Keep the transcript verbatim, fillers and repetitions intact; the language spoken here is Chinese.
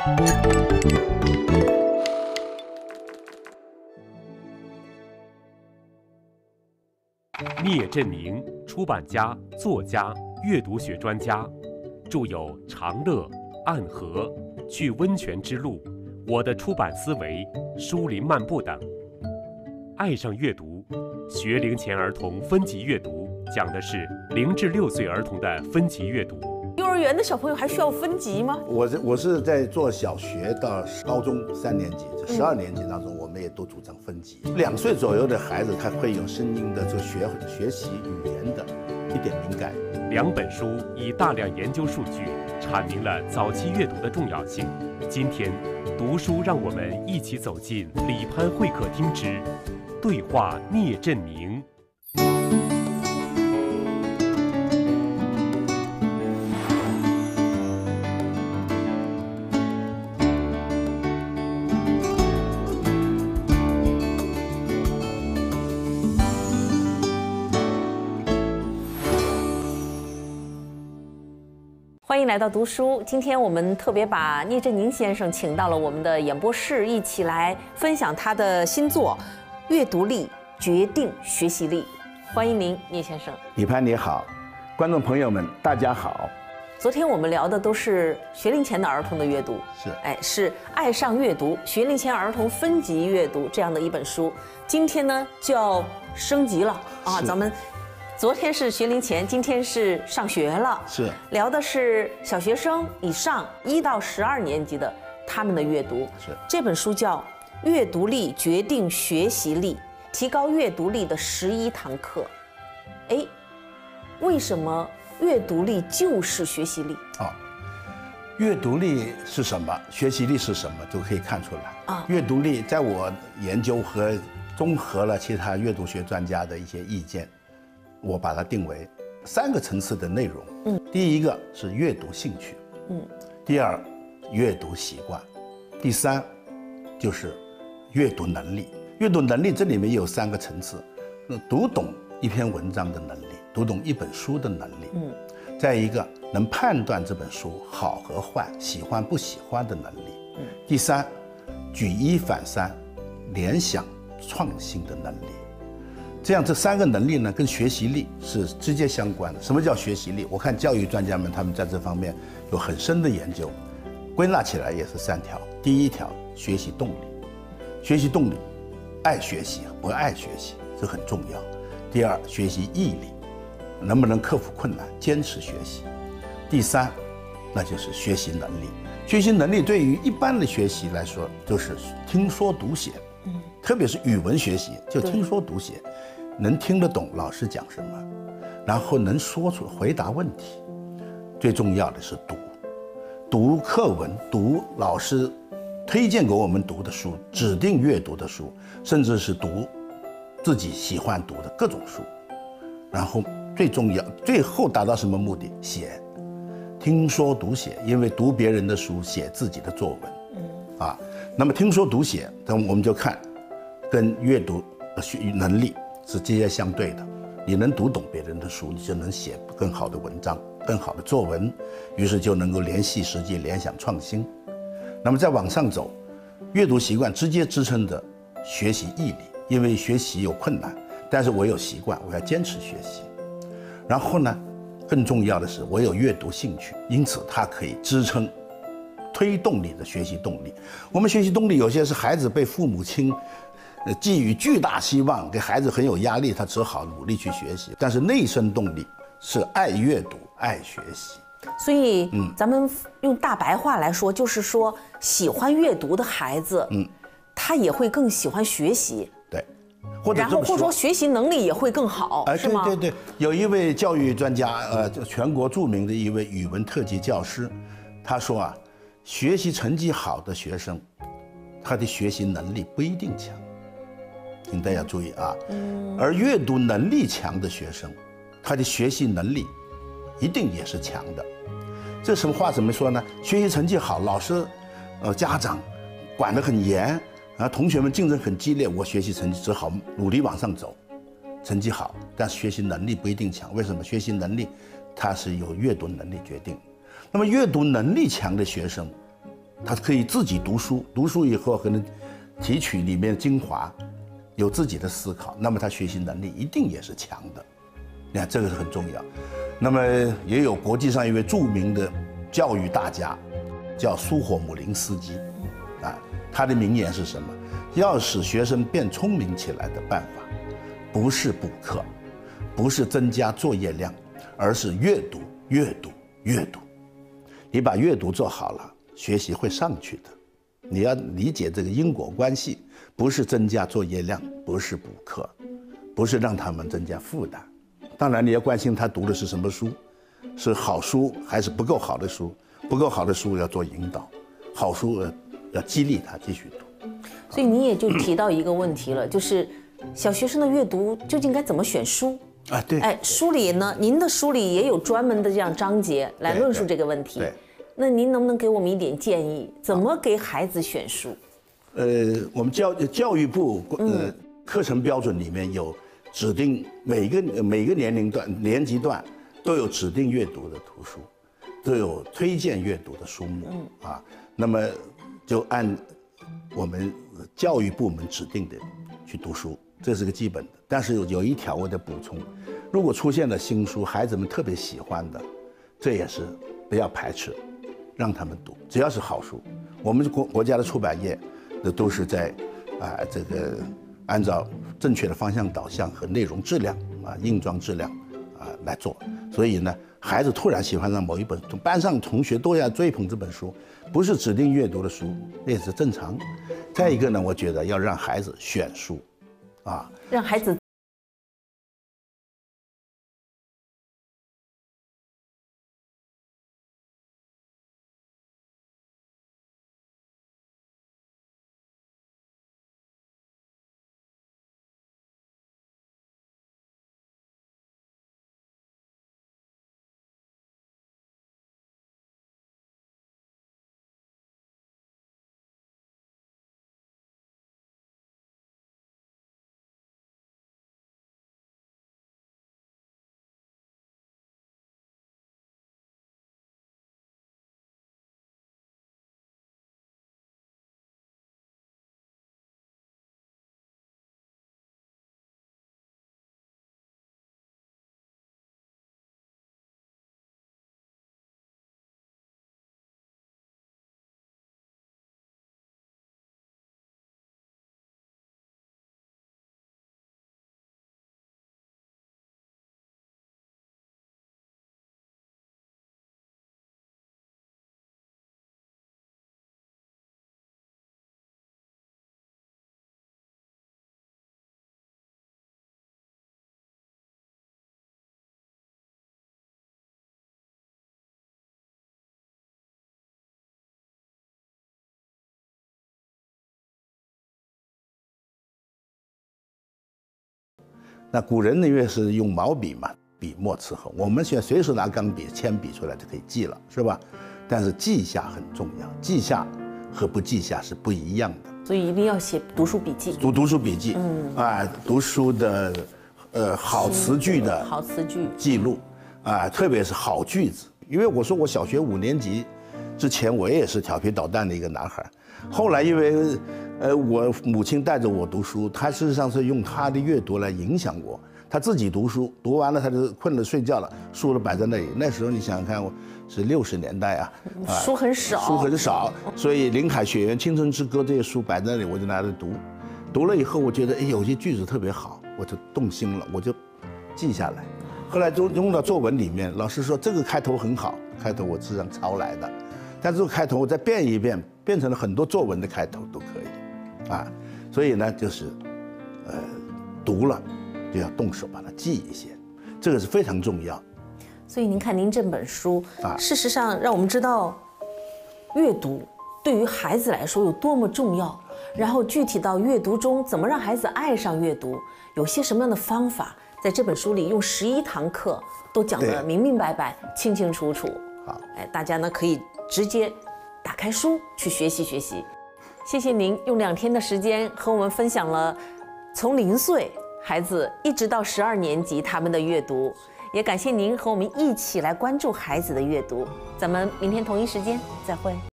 聂振宁，出版家、作家、阅读学专家，著有《长乐》《暗河》《去温泉之路》《我的出版思维》《书林漫步》等。爱上阅读，学龄前儿童分级阅读讲的是零至六岁儿童的分级阅读。 幼儿园的小朋友还需要分级吗？ 我是我是在做小学到高中三年级，这十二年级当中，我们也都主张分级。两岁左右的孩子，他会有声音的这个学学习语言的一点敏感。 两本书以大量研究数据阐明了早期阅读的重要性。今天，读书让我们一起走进李潘会客厅之对话聂振宁。 欢迎来到读书。今天我们特别把聂振宁先生请到了我们的演播室，一起来分享他的新作《阅读力决定学习力》。欢迎您，聂先生。 李潘你好，观众朋友们大家好。 昨天我们聊的都是学龄前的儿童的阅读， 是， 哎，是爱上阅读，学龄前儿童分级阅读这样的一本书。今天呢就要升级了啊，咱们。昨天是学龄前，今天是上学了。 是聊的是小学生以上一到十二年级的他们的阅读。 是这本书叫《阅读力决定学习力》，提高阅读力的十一堂课。哎，为什么阅读力就是学习力？ 哦，阅读力是什么？学习力是什么？都可以看出来啊。阅读力，在我研究和综合了其他阅读学专家的一些意见。我把它定为三个层次的内容。嗯，第一个是阅读兴趣，嗯，第二，阅读习惯，第三，就是阅读能力。阅读能力这里面有三个层次，读懂一篇文章的能力，读懂一本书的能力，嗯，再一个能判断这本书好和坏、喜欢不喜欢的能力，嗯，第三，举一反三、联想创新的能力。这样这三个能力呢，跟学习力是直接相关的。什么叫学习力？我看教育专家们他们在这方面有很深的研究，归纳起来也是三条。第一条，学习动力，学习动力，爱学习不爱学习，这很重要。第二，学习毅力，能不能克服困难，坚持学习。第三，那就是学习能力。学习能力对于一般的学习来说，就是听说读写，嗯，特别是语文学习，就听说读写。能听得懂老师讲什么，然后能说出回答问题，最重要的是读，读课文，读老师推荐给我们读的书，指定阅读的书，甚至是读自己喜欢读的各种书，然后最重要，最后达到什么目的？写，听说读写，因为读别人的书，写自己的作文，嗯，啊，那么听说读写，那我们就看跟阅读能力是直接相对的。你能读懂别人的书，你就能写更好的文章，更好的作文，于是就能够联系实际，联想创新。那么再往上走，阅读习惯直接支撑着学习毅力，因为学习有困难，但是我有习惯，我要坚持学习。然后呢，更重要的是我有阅读兴趣，因此它可以支撑推动你的学习动力。我们学习动力有些是孩子被父母亲寄予巨大希望，给孩子很有压力，他只好努力去学习。但是内生动力是爱阅读、爱学习。 所以，嗯，咱们用大白话来说，就是说，喜欢阅读的孩子，嗯，他也会更喜欢学习。 对，或者然后或者说学习能力也会更好， 哎， 是吗？ 对对对，有一位教育专家，呃，全国著名的一位语文特级教师，他说啊，学习成绩好的学生，他的学习能力不一定强。请大家注意啊，而阅读能力强的学生，他的学习能力一定也是强的。这什么话怎么说呢？学习成绩好，老师、呃家长管得很严，然后同学们竞争很激烈，我学习成绩只好努力往上走，成绩好，但是学习能力不一定强。为什么？学习能力它是由阅读能力决定。那么阅读能力强的学生， 他可以自己读书，读书以后可能提取里面精华，有自己的思考，那么他学习能力一定也是强的。你看这个是很重要。那么也有国际上一位著名的教育大家，叫苏霍姆林斯基，啊，他的名言是什么？要使学生变聪明起来的办法，不是补课，不是增加作业量，而是阅读，阅读，阅读。你把阅读做好了，学习会上去的。你要理解这个因果关系，不是增加作业量，不是补课，不是让他们增加负担。当然，你要关心他读的是什么书，是好书还是不够好的书？不够好的书要做引导，好书要要激励他继续读。 所以你也就提到一个问题了，就是小学生的阅读究竟该怎么选书？ 啊，对， 哎，书里呢，您的书里也有专门的这样章节来论述这个问题。 对， 那您能不能给我们一点建议，怎么给孩子选书？ 呃，我们教教育部呃课程标准里面有指定每个每个年龄段、年级段都有指定阅读的图书，都有推荐阅读的书目啊。那么就按我们教育部门指定的去读书，这是个基本的。但是有有一条我得补充，如果出现了新书，孩子们特别喜欢的，这也是不要排斥，让他们读，只要是好书。我们国国家的出版业，那都是在啊这个按照正确的方向导向和内容质量啊印装质量啊来做。所以呢，孩子突然喜欢上某一本，班上同学都要追捧这本书，不是指定阅读的书，那也是正常。再一个呢，我觉得要让孩子选书，啊， 让孩子。 那古人呢，越是用毛笔嘛，笔墨伺候。我们现在随时拿钢笔、铅笔出来就可以记了，是吧？但是记下很重要，记下和不记下是不一样的。 所以一定要写读书笔记。 读读书笔记，嗯啊，读书的，呃，好词句的好词句记录，啊，特别是好句子。因为我说我小学五年级之前，我也是调皮捣蛋的一个男孩，后来因为。呃，我母亲带着我读书，她事实上是用她的阅读来影响我。她自己读书，读完了她就困了睡觉了，书都摆在那里。那时候你想想看，我是六十年代啊， 啊书很少， 书很少，所以《林海雪原》《青春之歌》这些书摆在那里，我就拿着读。读了以后，我觉得哎，有些句子特别好，我就动心了，我就记下来。后来就用到作文里面，老师说这个开头很好，开头我是让抄来的，但这个开头我再变一变，变成了很多作文的开头都可以。啊，所以呢，就是，呃，读了就要动手把它记一些，这个是非常重要。 所以您看，您这本书啊，事实上让我们知道，阅读对于孩子来说有多么重要。然后具体到阅读中怎么让孩子爱上阅读，有些什么样的方法，在这本书里用十一堂课都讲得明明白白、清清楚楚。 好， 哎，大家呢可以直接打开书去学习学习。谢谢您用两天的时间和我们分享了从零岁孩子一直到十二年级他们的阅读，也感谢您和我们一起来关注孩子的阅读。咱们明天同一时间再会。